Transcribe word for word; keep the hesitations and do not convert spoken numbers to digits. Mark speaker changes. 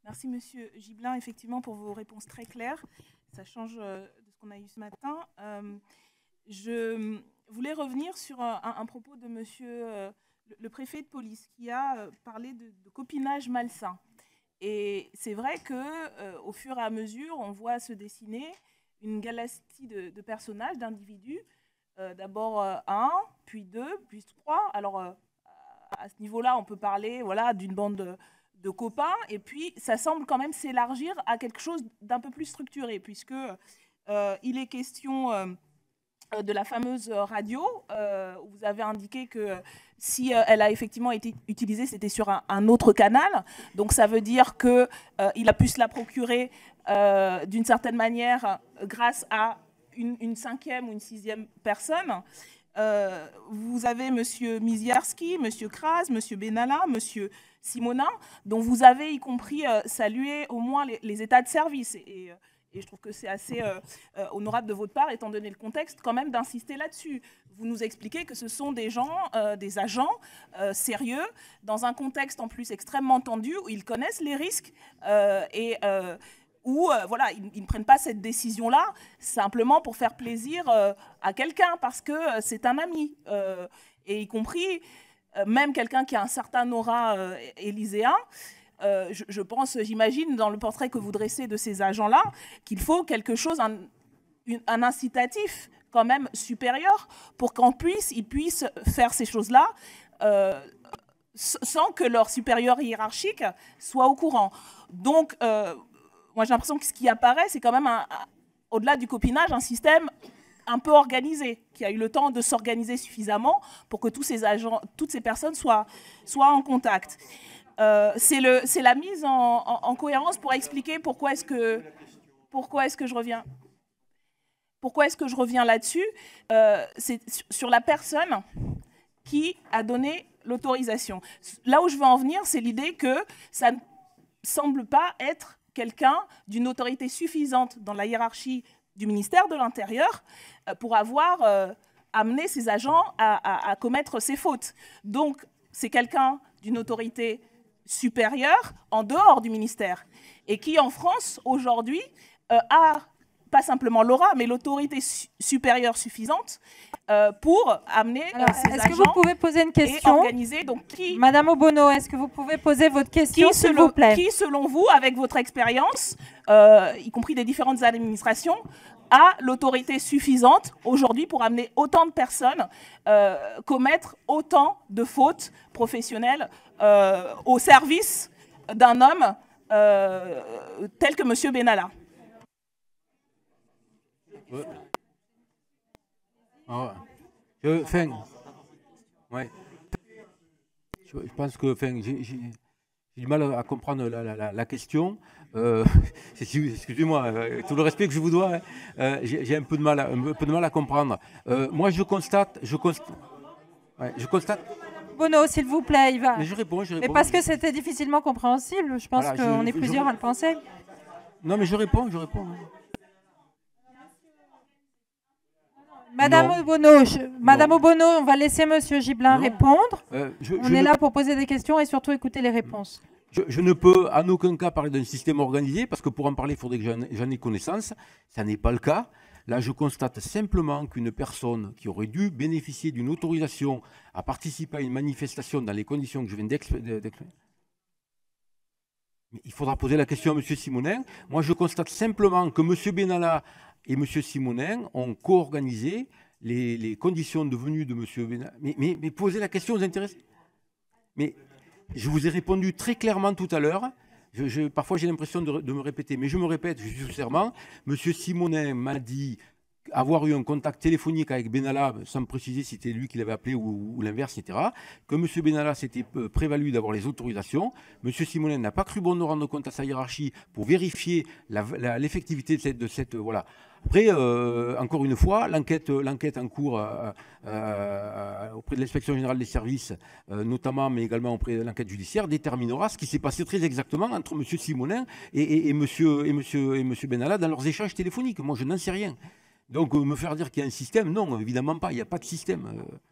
Speaker 1: Merci Monsieur Gibelin, effectivement, pour vos réponses très claires. Ça change de ce qu'on a eu ce matin. Euh, je voulais revenir sur un, un propos de Monsieur euh, le préfet de police qui a parlé de, de copinage malsain. Et c'est vrai qu'au euh, fur et à mesure, on voit se dessiner une galaxie de, de personnages, d'individus. Euh, D'abord euh, un, puis deux, puis trois. Alors, euh, à ce niveau-là, on peut parler voilà, d'une bande de, de copains. Et puis, ça semble quand même s'élargir à quelque chose d'un peu plus structuré, puisque euh, il est question euh, de la fameuse radio. Euh, où vous avez indiqué que si euh, elle a effectivement été utilisée, c'était sur un, un autre canal. Donc, ça veut dire qu'il euh, a pu se la procurer euh, d'une certaine manière grâce à une, une cinquième ou une sixième personne. Euh, vous avez M. Mizierski, M. Kras, M. Benalla, M. Simonin, dont vous avez y compris euh, salué au moins les, les états de service. Et, et je trouve que c'est assez euh, euh, honorable de votre part, étant donné le contexte, quand même d'insister là-dessus. Vous nous expliquez que ce sont des gens, euh, des agents euh, sérieux, dans un contexte en plus extrêmement tendu, où ils connaissent les risques euh, et... Euh, où euh, voilà, ils, ils ne prennent pas cette décision-là simplement pour faire plaisir euh, à quelqu'un, parce que euh, c'est un ami, euh, et y compris euh, même quelqu'un qui a un certain aura euh, élyséen. Euh, je, je pense, j'imagine, dans le portrait que vous dressez de ces agents-là, qu'il faut quelque chose, un, une, un incitatif quand même supérieur pour qu'en puisse, ils puissent faire ces choses-là euh, sans que leur supérieur hiérarchique soit au courant. Donc, euh, moi, j'ai l'impression que ce qui apparaît, c'est quand même, au-delà du copinage, un système un peu organisé, qui a eu le temps de s'organiser suffisamment pour que tous ces agents, toutes ces personnes soient, soient en contact. Euh, c'est la mise en, en, en cohérence pour expliquer pourquoi est-ce que, pourquoi est-ce que je reviens. Pourquoi est-ce que je reviens là-dessus? euh, C'est sur la personne qui a donné l'autorisation. Là où je veux en venir, c'est l'idée que ça ne semble pas être quelqu'un d'une autorité suffisante dans la hiérarchie du ministère de l'Intérieur euh, pour avoir euh, amené ses agents à, à, à commettre ces fautes. Donc, c'est quelqu'un d'une autorité supérieure en dehors du ministère et qui, en France, aujourd'hui, euh, a pas simplement l'aura, mais l'autorité su supérieure suffisante euh, pour amener
Speaker 2: Alors,
Speaker 1: euh, ces
Speaker 2: est-ce
Speaker 1: agents
Speaker 2: que vous pouvez poser une question
Speaker 1: et organiser. Donc, qui,
Speaker 2: Madame Obono, est-ce que vous pouvez poser votre question, s'il vous plaît?
Speaker 1: Qui, selon vous, avec votre expérience, euh, y compris des différentes administrations, a l'autorité suffisante aujourd'hui pour amener autant de personnes euh, commettre autant de fautes professionnelles euh, au service d'un homme euh, tel que M. Benalla?
Speaker 3: Ouais. Ah, je, fin, ouais. je, je pense que j'ai du mal à comprendre la, la, la, la question. Euh, Excusez-moi, euh, tout le respect que je vous dois, hein, euh, j'ai un peu de mal à, un peu de mal à comprendre. Euh, moi, je constate, je constate, ouais, je constate.
Speaker 2: Bono, s'il vous plaît, il va.
Speaker 3: Mais je réponds, je réponds.
Speaker 2: Mais parce que c'était difficilement compréhensible, je pense voilà, qu'on est plusieurs je... à le penser.
Speaker 3: Non, mais je réponds, je réponds.
Speaker 2: Madame Obono, je... Madame Obono, on va laisser Monsieur Gibelin non. répondre. Euh, je, on je est ne... là pour poser des questions et surtout écouter les réponses.
Speaker 3: Je, je ne peux en aucun cas parler d'un système organisé parce que pour en parler, il faudrait que j'en ai connaissance. Ça n'est pas le cas. Là, je constate simplement qu'une personne qui aurait dû bénéficier d'une autorisation à participer à une manifestation dans les conditions que je viens d'expliquer. Il faudra poser la question à M. Simonin. Moi, je constate simplement que M. Benalla et M. Simonin ont co-organisé les, les conditions de venue de M. Benalla. Mais, mais, mais posez la question aux intéressés. Mais je vous ai répondu très clairement tout à l'heure. Je, je, parfois, j'ai l'impression de, de me répéter, mais je me répète, je suis serment. M. Simonin m'a dit avoir eu un contact téléphonique avec Benalla, sans me préciser si c'était lui qui l'avait appelé ou, ou l'inverse, et cetera. Que M. Benalla s'était prévalu d'avoir les autorisations. M. Simonin n'a pas cru bon de rendre compte à sa hiérarchie pour vérifier l'effectivité de cette... De cette voilà. Après, euh, encore une fois, l'enquête en cours euh, euh, auprès de l'inspection générale des services, euh, notamment, mais également auprès de l'enquête judiciaire, déterminera ce qui s'est passé très exactement entre M. Simonin et, et, et, monsieur, et, monsieur, et M. Benalla dans leurs échanges téléphoniques. Moi, je n'en sais rien. Donc, me faire dire qu'il y a un système, non, évidemment pas, il n'y a pas de système.